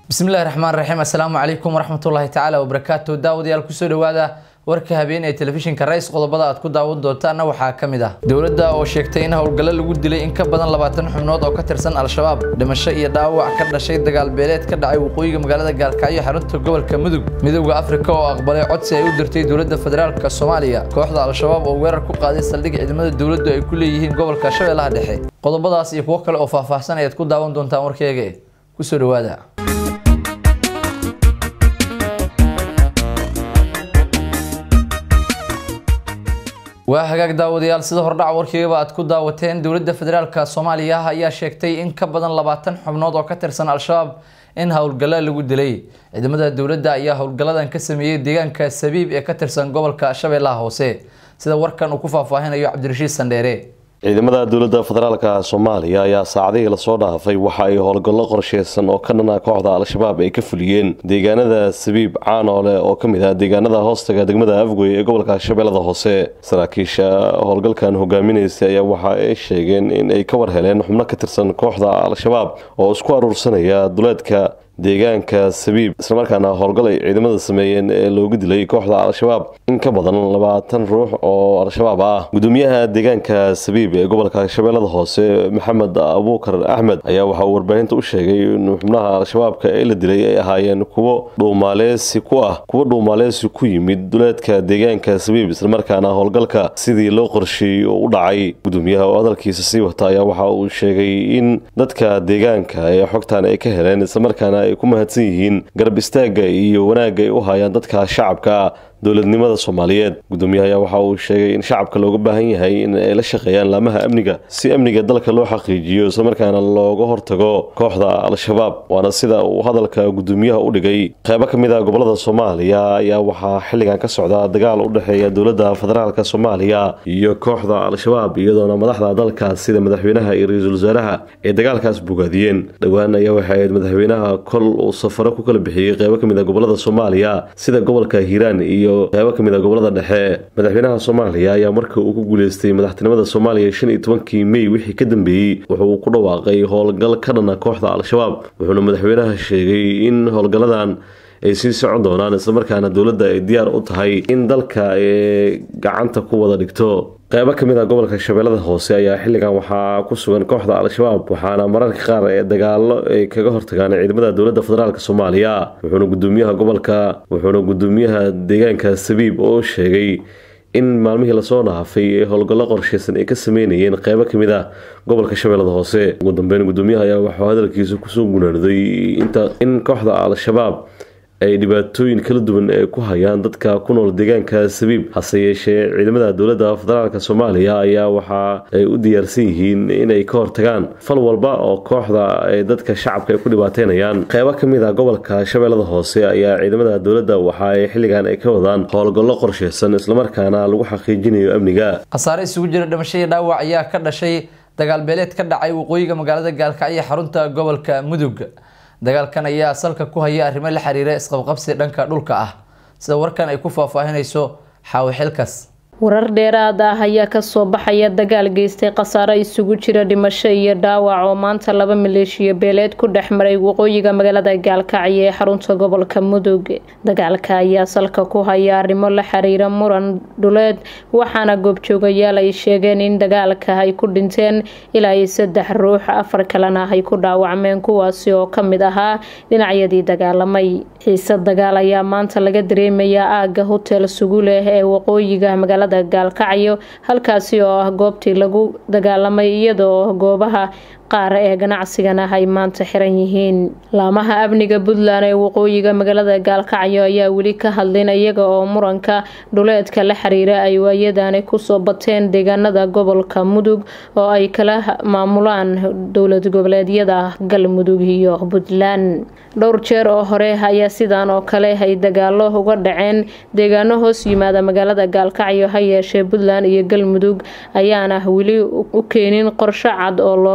بسم الله الرحمن الرحيم. السلام عليكم ورحمة الله تعالى وبركاته. داود يال كسر هذا warka habeenay telefishinka rays qodobada aad ku daawan doontaan waxa kamid ah dawladda oo sheegtay in howlgal lagu dilay in ka badan 20 xubnood oo ka tirsan al-shabaab dhimasho iyo dhaawac ka dhashay dagaal beeleed ka dhacay waqooyiga magaalada Gaalkacyo xarunta gobolka Midowga Afrika oo aqbalay codsi ay u dirtay dawladda federaalka Soomaaliya kooxda al-shabaab oo weerar ku qaaday saldhig ciidamada dawladdu ay ku leeyihiin gobolka Shabeellaha Dhexe. Qodobadaas iyo kuwa kale oo faahfaahsan ayaad ku daawan doontaan warkayga ku soo dhawaada. وهاجاك داوديال سيده هردhac warkayga aad ku daawateen dawladda federaalka Soomaaliya ayaa sheegtay in ka badan 20 xubnood oo ka tirsan al-shabaab in howlgal lagu dilay ciidamada dawladda ayaa howlgaladan ka sameeyay deegaanka Sabiib ee ka tirsan gobolka Shabeellaha Hoose sida warkan uu ku faahfaahinayo Cabdirashiid Sandheere. ciidamada dawladda federaalka Soomaaliya ayaa saacadihii la soo dhaafay waxa ay howlgallo qorsheysan oo ka dhan ah kooxda al-shabaab ay ka fuliyeen deegaanada Sabiib Caanoole oo kamid ah deegaanada hoostaga degmada Afgoy ee gobolka Shabeellaha Hoose. saraakiisha howlgalkan hogaaminaysa ayaa waxa ay sheegeen in ay ka war heleen xubno ka tirsan kooxda al-shabaab oo isku aruursanaya duleedka deegaanka Sabiib isla markaana howlgal ay ciidamada sameeyeen ee loogu dilay kooxda al-shabaab in ka badan 20 ruux oo al-shabaab ah. gudoomiyaha deegaanka Sabiib ee gobolka Shabeellaha Hoose Maxamed Abuukar Ahmed ayaa waxa uu warbaahinta u sheegay in xubnaha al-shabaabka ee la dilay ay ahaayeen kuwo dhuumaaleysi ku yimid duleedka deegaanka Sabiib isla markaana howlgalka sidii loo qorsheeyay u dhacay. gudoomiyaha oo hadalkiisa sii wata ayaa waxa uu sheegay in dadka deegaanka ay xogtaan ay ka heleen isla markaana ay ku mahadsan yihiin garab istaaga iyo wanaagga ay u hayaan dadka shacabka dawladnimada Soomaaliyeed. gudoomiyaha ayaa waxa uu sheegay in shacabka looga baahan yahay in ay la shaqeeyaan laamaha amniga si amniga dalka loo xaqiijiyo isla markaana looga hortago kooxda al-shabaab. waana sida uu hadalka gudoomiyaha u dhigay. qaybo kamid ah gobolada Soomaaliya ayaa waxa xilligan ka socda dagaal u dhaxeeya dawladda federaalka Soomaaliya iyo kooxda al-shabaab iyadoo madaxda dalka sida madaxweynaha iyo ra'iisul wasaaraha ay dagaalkaas bogaadiyeen. dhawaan ayaa waxa ay madaxweynaha kol uu safaro ku kala bixiyay qaybo kamid ah gobolada Soomaaliya sida gobolka Hiiraan iyo qaybo kamid ah gobolada dhexe. madaxweynaha Soomaaliya ayaa markii uu ku guuleystay madaxtinimada Soomaaliya 15 May wixii ka dambeeyay wuxuu ku dhawaaqay howlgal ka dhan ah kooxda al-shabaab wuxuuna madaxweynaha sheegay in howlgaladan ay sii socon doonaan isla markaana dawladda ay diyaar u tahay in dalka ay gacanta ku wada dhigto. qaybo kamid ah gobolka Shabeellaha Hoose ayaa xilligan waxaa ku sugan kooxda al-shabaab waxaana mararka qaar ee dagaalo ay kaga hortagaan ciidamada dawladda federaalka Soomaaliya. wuxuuna gudoomiyaha deegaanka Sabiib oo sheegay in maalmihii la soo dhaafay howlgallo qorsheysan ay ka sameeyeen qaybo kamid ah gobolka Shabeellaha Hoose. ugu dambeyn gudoomiyaha ayaa waxa hadalkiisa ku soo gunaanaday in kooxda al-shabaab ay dhibaatooyin kala duwan ay ku hayaan dadka ku nool deegaanka Sabiib. hase yeeshee ciidamada dawladda federaalka Soomaaliya ayaa waxa ay u diyaarsan yihiin in ay ka hortagaan fal walba oo kooxda ay dadka shacabka ay ku dhibaateynayaan. qaybo kamid ah gobolka Shabeellaha Hoose ayaa ciidamada dawladda waxa ay xilligan ay ka wadaan howlgallo qorsheysan isla markaana lagu xaqiijinayo amniga. qasaare isugu jira dhimasho iyo dhaawac ayaa ka dhashay dagaal beeleed ka dhacay waqooyiga magaalada Gaalkacyo xarunta gobolka Midowga. dagaalkan ayaa asalka ku haya arrimo la xiriira isqabqabsi dhanka dhulka ah sida warkan ay ku faahfaahinayso Xaawi Xilkas. warar dheeraad ah ayaa ka soo baxaya dagaal geystay qasaare isugu jira dhimasho iyo dhaawac oo maanta laba maleeshiya beeleed ku dhexmaray waqooyiga magaalada Gaalkacyo ee xarunta gobolka Midowga. dagaalka ayaa salka ku haya arrimo la xiriira muran dhuleed waxaana goobjoogayaal ay sheegeen in dagaalka ay ku dhinteen ilaa 3 ruux 4 kalena ay ku dhaawacmeen kuwaasi oo kamid ahaa dhinacyadii dagaalamay. xiisad dagaal ayaa maanta laga dareemayaa aaga hotel Sugule ee waqooyiga magaalada Gaalkacyo halkaasi oo ah goobtii lagu dagaalamay iyadoo goobaha qaar ee ganacsigana ay maanta xiran yihiin. laamaha amniga Puntland ee waqooyiga magaalada Gaalkacyo ayaa weli ka hadlin iyaga oo muranka dhuleedka la xiriira ay waayadan ku soo bateen deegaanada gobolka Mudug oo ay kala maamulaan dawlad goboleedyada Galmudug iyo Puntland. dhowr jeer oo hore ayaa sidaan oo kale ay dagaalo uga dhaceen deegaano hoos yimaada magaalada Gaalkacyo ha yeeshee Puntland iyo Galmudug ayaana weli u keenin qorshe cad oo looga hortago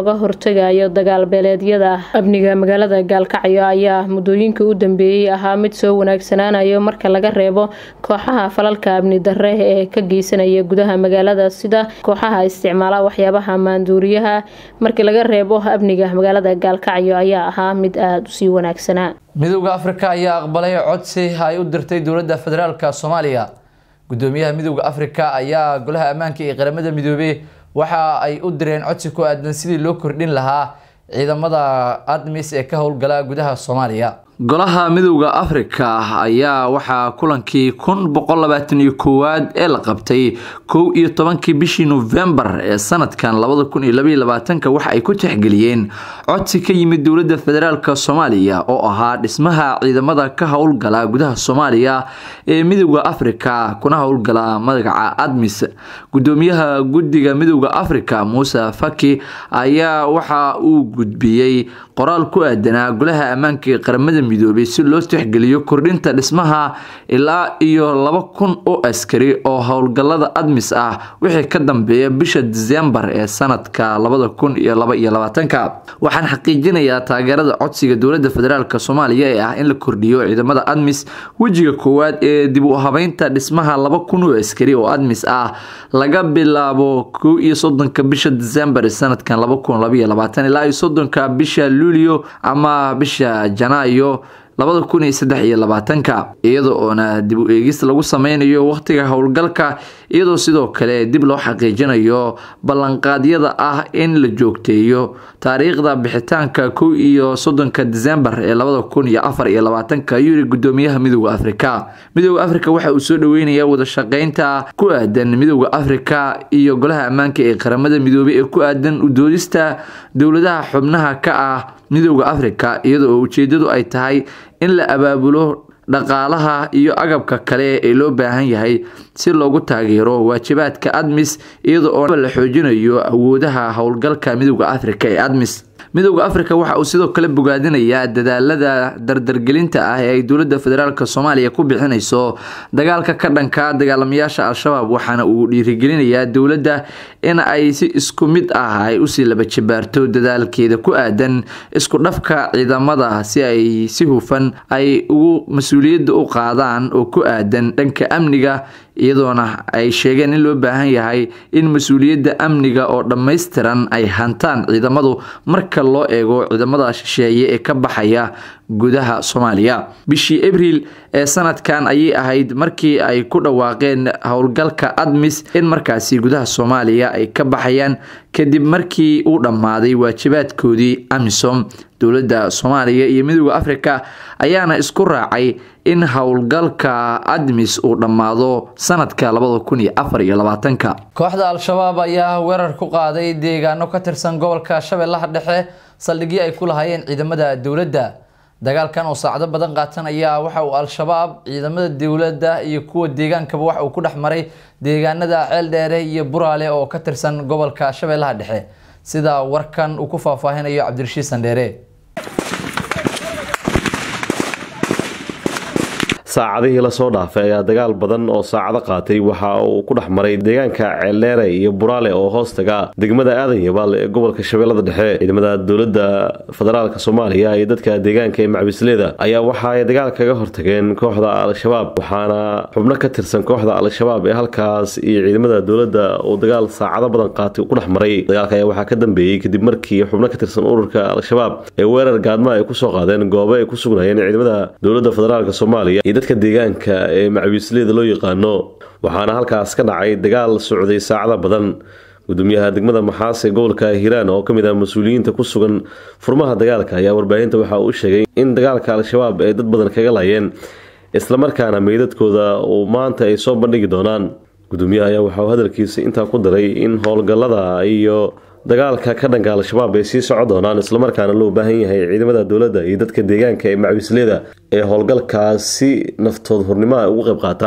hortagayo dagaal beeleedyada. Amniga magaalada Gaalkacyo ayaa muddooyinkii u dambeeyay ahaa mid soo wanaagsanaanayo marka laga reebo kooxaha falalka amni darre ee ka geysanaya gudaha magaalada sida kooxaha isticmaala waxyaabaha maanduuriyaha. Markii laga reebo amniga magaalada Gaalkacyo ayaa ahaa mid aad u sii wanaagsanaa. Midowga Afrika ayaa aqbalay codsi ay u dirtay dowladda federaalka Soomaaliya. Gudoomiyaha Midowga Afrika ayaa golaha ammaanka ee qaramada midoobay waxa ay u direen codsi ku aadan sidii loo kordhin lahaa ciidamada ADMIS ee ka howlgala gudaha Soomaaliya. Golaha Midowga Afrika ayaa waxa kulankii 121 ee la qabtay 11 bishii November ee sanadkan 2022 waxa ay ku tixgeliyeen codsi ka yimid dowladda federaalka Soomaaliya oo ahaa dhismaha ciidamada ka howlgala gudaha Soomaaliya ee Midowga Afrika kuna howlgala magaca ADMIS. Gudoomiyaha guddiga Midowga Afrika Musa Faki ayaa waxa uu gudbiyay qoraal ku aadan golaha ammaanka ee qaramada midoobay si loo tixgeliyo kordhinta dhismaha ilaa iyo 2,000 oo askari oo howlgalada ADMIS ah wixii ka dambeeya bisha December ee sanadka 2022. Waxaan xaqiijinayaa taageerada codsiga dowladda federaalka Soomaaliya ee ah in la kordhiyo ciidamada ADMIS wajiga koowaad ee dib u habeynta dhismaha 2,000 oo askari oo ADMIS ah laga bilaabo 31 bisha December sanadkan 2022 ilaa 30 bisha Luulyo ama bisha Janaayo 2023 iyadoo oona dib u eegis lagu sameynayo waqtiga howlgalka iyadoo sidoo kale dib loo xaqiijinayo ballanqaadyada ah in la joogteeyo taariikhda bixitaanka 31 December ee 2024 yuri gudoomiyaha Midowga Afrika. Midowga Afrika waxa uu soo dhaweynayaa wada shaqeynta ku aadan Midowga Afrika iyo golaha ammaanka ee qaramada midoobay ee ku aadan u doodista dowladaha xubnaha ka ah Midowga Afrika iyadoo ujeedadu ay tahay in la abaabulo dhaqaalaha iyo agabka kale ee loo baahan yahay si loogu taageero waajibaadka ADMIS iyadoo la xoojinayo awoodaha howlgalka Midowga Afrika ee ADMIS. Midowga Afrika waxa uu sidoo kale bogaadinayaa dadaalada dardargelinta ah ee ay dowladda federaalka Soomaaliya ku bixinayso dagaalka ka dhanka dagaalamayaasha Al-Shabaab waxaana uu dhiirigelinayaa dowladda in ay si isku mid ah ay u sii laba jibaarto dadaalkeeda ku aadan isku dhafka ciidamada si ay si hufan ay ugu mas'uuliyadda u qaadaan oo ku aadan dhanka amniga iyadoona ay sheegeen in loo baahan yahay in mas'uuliyadda amniga oo dhameystiran ay hantaan ciidamadu marka loo eego ciidamada shisheeye ee ka baxaya gudaha Soomaaliya. Bishii Abriil ee sanadkan ayay ahayd markii ay ku dhawaaqeen howlgalka ADMIS in markaasi gudaha Soomaaliya ay ka baxayaan kadib markii uu dhamaaday waajibaadkoodii AMISOM. Dowladda Soomaaliya iyo Midowga Afrika ayaana isku raacay in howlgalka ADMIS uu dhamaado sanadka 2024. Kooxda Al-Shabaab ayaa weerar ku qaaday deegaano ka tirsan gobolka Shabeellaha Dhexe saldhigii ay ku lahaayeen ciidamada dowladda. Dagaalkan oo saacado badan qaatan ayaa waxa uu Al-Shabaab ciidamada dowladda iyo kuwa deegaankaba waxa uu ku dhaxmaray deegaanada Ceeldheere iyo Buraale oo ka tirsan gobolka Shabeellaha Dhexe sida warkan uu ku faahfaahinayo Cabdirashiid Sandheere. saacadihii la soo dhaafay ayaa dagaal badan oo saacado qaatay waxa uu ku dhaxmaray deegaanka Ceeldheere iyo Buraale oo hoostaga degmada Aadan Yabaal ee gobolka Shabeellada Dhexe. Ciidamada dowladda federaalka Soomaaliya iyo dadka deegaanka ee Macbisleeda ayaa waxa ay dagaal kaga hortageen kooxda Al-Shabaab waxaana xubno ka tirsan kooxda Al-Shabaab ee halkaas iyo ciidamada dowladda oo dagaal saacado badan qaatay ku dhaxmaray. Dagaalka ayaa waxa ka dambeeyay kadib markii xubno ka tirsan ururka Al-Shabaab ee weerar gaadma ay ku soo qaadeen goobo ay ku sugnaayeen ciidamada dowladda federaalka Soomaaliya dadka deegaanka ee Macbisleeda loo yaqaano waxaana halkaas ka dhacay dagaal socday saacado badan. gudoomiyaha degmada Maxaas ee gobolka Hiiraan oo kamid ah mas'uuliyiinta ku sugan furmaha dagaalka ayaa warbaahinta waxa uu sheegay in dagaalka Al-Shabaab ay dad badan kaga laayeen isla markaana meydadkooda oo maanta ay soo bandhigi doonaan. gudoomiyaha ayaa waxa uu hadalkiisa intaa ku daray in howlgallada iyo dagaalka ka dhanka Al-Shabaab ay sii socon doonaan isla markaana loo baahan yahay ciidamada dowladda iyo dadka deegaanka ee Macbisleeda ee howlgalkaasi naftooda hurnimo ugu qayb qaataan.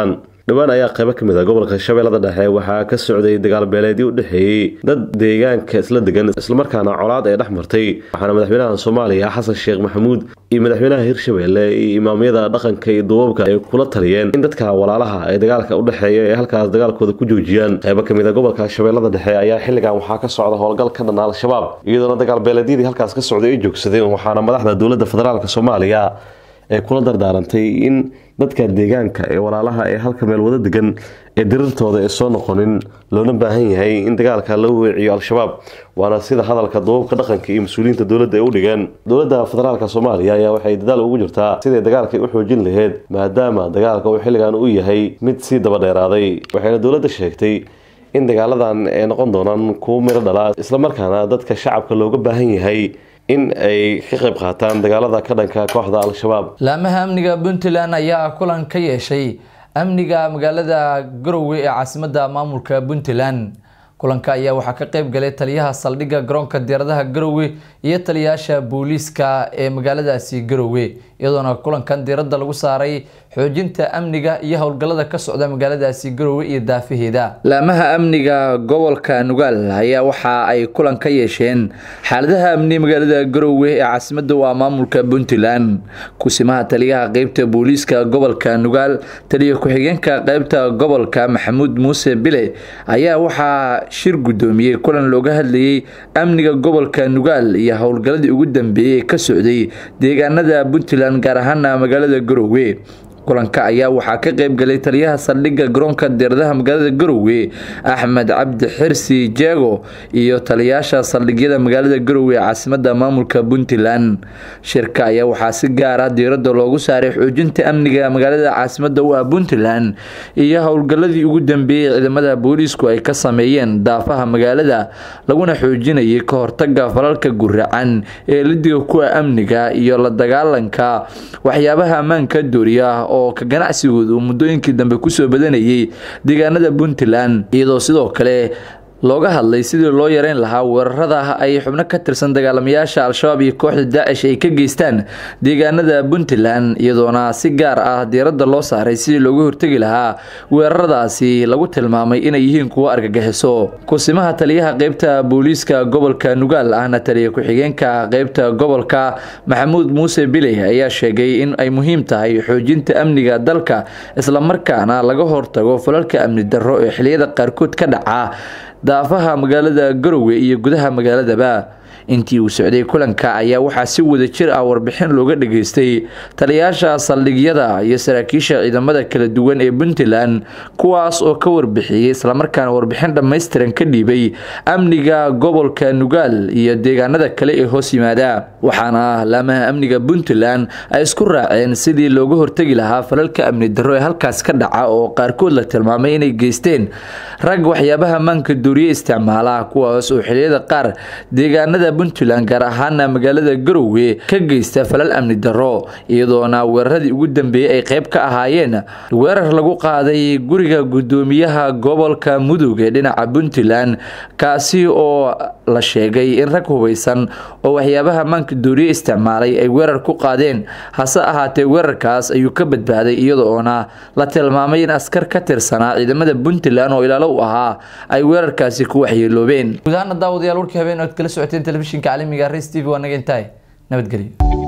dhawaan ayaa qaybo ka mid ah gobolka Shabeellada Dhexe waxaa ka socday dagaal beeleed u dhaxeeyay dad deegaanka isla degan isla markaana colaad ay dhaxmartay waxaana madaxweynaha Soomaaliya Xasan Sheekh Maxamuud iyo madaxweynaha Hirshabeelle iyo imaamyada dhaqanka iyo duubabka ay kula taliyeen in dadka walaalaha ay dagaalka u dhaxeeya ay halkaas dagaalkooda ku joojiyaan qaybo ka mid ah gobolka Shabeellada Dhexe ayaa xilligan waxaa ka socda howlgal ka dhan al-shabaab iyadoo dagaal beeleedyadii halkaas ka socday ay joogsadeen waxaana madaxda dowladda federaalka Soomaaliya ee kula dardaarantay in dadka deegaanka ee walaalaha ee halka meel wada degan ee dirirtooda ay soo noqonin loona baahan yahay in dagaalka lagu weeciyo al-shabaab waana sida hadalka duubabka dhaqanka iyo mas'uuliyiinta dowladda ay u dhigeen dowladda federaalka Soomaaliya ayaa waxay dadaal ugu jirtaa sidii dagaalka u xoojin lahayd maadaama dagaalka uu xilligan u yahay mid si daba dheeraaday waxayna dowladda sheegtay in dagaaladan ay noqon doonaan kuwo miro dhala isla markaana dadka shacabka looga baahan yahay in ay ka qayb qaataan dagaalada ka dhanka kooxda al-shabaab laamaha amniga Puntland ayaa kulan ka yeeshay amniga magaalada Garowe ee caasimadda maamulka Puntland kulanka ayaa waxaa ka qayb galay taliyaha saldhigga garoonka diyaaradaha Garowe iyo taliyaasha booliiska ee magaaladaasi Garowe iyadoona kulankan diiradda lagu saaray xoojinta amniga iyo howlgallada ka socda magaaladaasi Garowe iyo daafaheeda laamaha amniga gobolka Nugaal ayaa waxa ay kulan ka yeesheen xaaladaha amni magaalada Garowe ee caasimadda maamulka Puntland kusimaha taliyaha qaybta booliiska gobolka Nugaal taliyaha ku-xigeenka qaybta gobolka Maxamuud Muuse Bile ayaa waxa shir gudoomiyay kulan looga hadlayay amniga gobolka Nugaal iyo howlgalladii ugu dambeeyay ka socday deegaanada Puntland gaar ahaan magaalada Garowe kulanka ayaa waxaa ka qayb galay taliyaha saldhigga garoonka diyaaradaha magaalada Garowe Axmed Cabdi Xirsi Jeego iyo taliyaasha saldhigyada magaalada Garowe ee caasimadda maamulka Puntland shirka ayaa waxaa si gaar ah diiradda loogu saaray xoojinta amniga magaalada caasimadda Puntland iyo howlgalladii ugu dambeeyay ciidamada booliisku ay ka sameeyeen daafaha magaalada laguna xoojinayay ka hortagga falalka guracan ee lidiga ku amniga iyo la dagaalanka waxyaabaha ammaanka dooriya oo ka ganacsigoodu muddooyinkii dambe ku soo badanayay deegaanada Puntland iyadoo sidoo kale looga hadlay sidii loo yareyn lahaa weerarada ay xubno ka tirsan dagaalamayaasha al-shabaab iyo kooxda Daesh ay ka geystaan deegaanada Puntland iyadoona si gaar ah diiradda loo saaray sidii looga hortagi lahaa weeraradaasi lagu tilmaamay inay yihiin kuwa argagixiso kusimaha taliyaha qaybta booliiska gobolka Nugaal ahna taliyaha ku-xigeenka qaybta gobolka Maxamuud Muuse Bile ayaa sheegay in ay muhiim tahay xoojinta amniga dalka isla markaana laga hortago falalka amni darro ee xilliyada qaarkood ka dhaca daafaha magaalada Garowe iyo gudaha magaaladaba intii uu socday kulanka ayaa waxaa si wada jir ah warbixin looga dhageystay taliyaasha saldhigyada iyo saraakiisha ciidamada kala duwan ee Puntland kuwaas oo ka warbixiyay isla markaana warbixin dhameystiran ka dhiibay amniga gobolka Nugaal iyo deegaanada kale ee hoos yimaada waxaana laamaha amniga Puntland ay isku raaceen sidii looga hortagi lahaa falalka amni darro ee halkaas ka dhaca oo qaarkood la tilmaamay inay geysteen rag waxyaabaha maanka dooriye isticmaala kuwaas oo xilliyada qaar deegaanada Puntland gaar ahaan magaalada Garowe ka geysta falal amni darro iyadoona weeraradii ugu dambeeyay ay qayb ka ahaayeen weerar lagu qaaday guriga gudoomiyaha gobolka Mudug ee dhinaca Puntland kaasi oo la sheegay in rag hubeysan oo waxyaabaha maanka dooriye isticmaalay ay weerar ku qaadeen hase ahaatee weerarkaas ayuu ka badbaaday iyadoona la tilmaamay in askar ka tirsanaa ciidamada Puntland oo ilaalo u ahaa ay weerarkaasi ku waxyeeloobeen gudaha daawadayaal warkii habeen oo kala socoteen telefishinka caalamiga Race TV waa naga intaay nabadgelyo